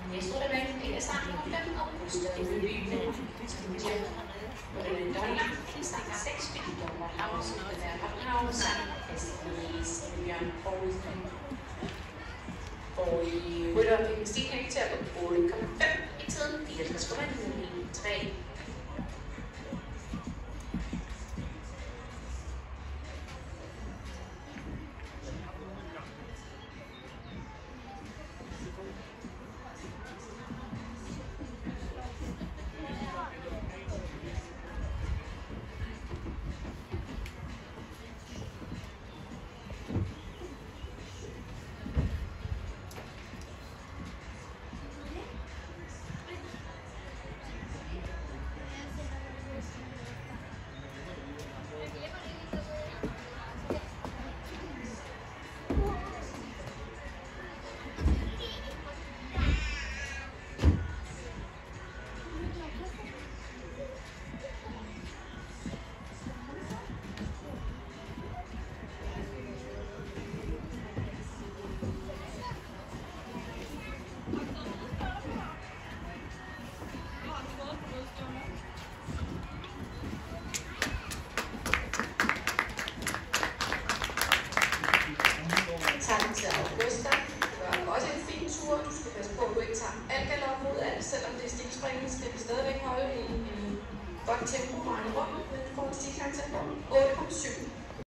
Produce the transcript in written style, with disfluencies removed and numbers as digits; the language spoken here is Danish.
Næste element er starten om 5 august i byen. Hvordan dollar starter 6 $, Haus og der Haus SL's Bjørn Poulsen. Og i rytter fik en stigning til at på 8,5 i tiden 64,93.